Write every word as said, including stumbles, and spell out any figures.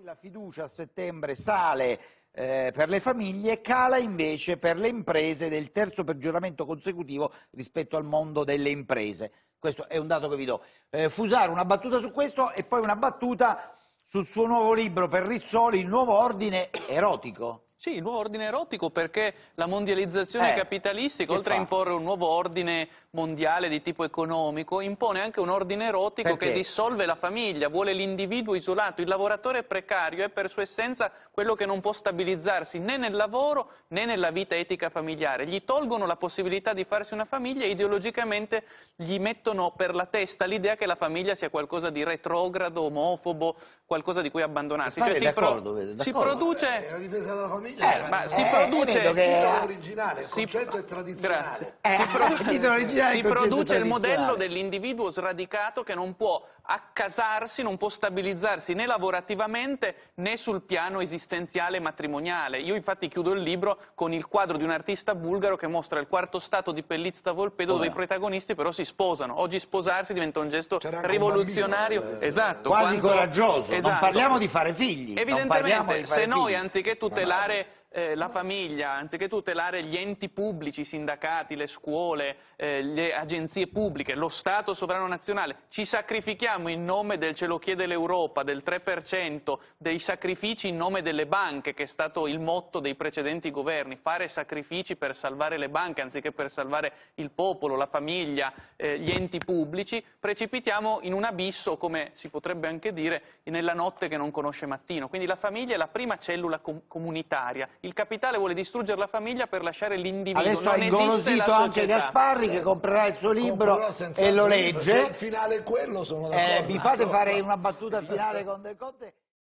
La fiducia a settembre sale eh, per le famiglie, cala invece per le imprese del terzo peggioramento consecutivo rispetto al mondo delle imprese. Questo è un dato che vi do. Eh, Fusaro, una battuta su questo e poi una battuta sul suo nuovo libro per Rizzoli, Il nuovo ordine erotico. Sì, il nuovo ordine erotico perché la mondializzazione Eh, capitalistica, che oltre a fa? imporre un nuovo ordine mondiale di tipo economico, impone anche un ordine erotico Perché? che dissolve la famiglia, vuole l'individuo isolato. Il lavoratore precario è per sua essenza quello che non può stabilizzarsi né nel lavoro né nella vita etica familiare. Gli tolgono la possibilità di farsi una famiglia e ideologicamente gli mettono per la testa l'idea che la famiglia sia qualcosa di retrogrado, omofobo, qualcosa di cui abbandonarsi. Cioè, si, pro vede, si produce... È la difesa della famiglia. Eh, ma si eh, produce vedo che- Il titolo originale, il si- concetto è tradizionale. Grazie. Eh, Si, pro- il titolo originale è si il concetto produce il modello tradizionale. dell'individuo sradicato che non può accasarsi, non può stabilizzarsi né lavorativamente né sul piano esistenziale e matrimoniale. Io infatti chiudo il libro con il quadro di un artista bulgaro che mostra il quarto stato di Pellizza Volpedo, dove no? i protagonisti però si sposano. Oggi sposarsi diventa un gesto C'era anche un rivoluzionario, bambino, eh, esatto, Quasi quando- coraggioso, non esatto. parliamo di fare figli, non parliamo Evidentemente, di fare se noi figli. anziché tutelare eh, la famiglia, anziché tutelare gli enti pubblici, i sindacati, le scuole, eh, le agenzie pubbliche, lo Stato sovrano nazionale, ci sacrifichiamo in nome del ce lo chiede l'Europa, del tre per cento, dei sacrifici in nome delle banche, che è stato il motto dei precedenti governi, fare sacrifici per salvare le banche anziché per salvare il popolo, la famiglia, eh, gli enti pubblici, precipitiamo in un abisso, come si potrebbe anche dire, nella notte che non conosce mattino. Quindi la famiglia è la prima cellula com comunitaria. Il capitale vuole distruggere la famiglia per lasciare l'individuo. Adesso non ha esiste ingolosito la anche società. Gasparri che comprerà il suo libro Comprerò senza e lo dubbio, se legge. il finale è quello, sono Eh, d'accordo. vi fate fare una battuta finale con Del Conte?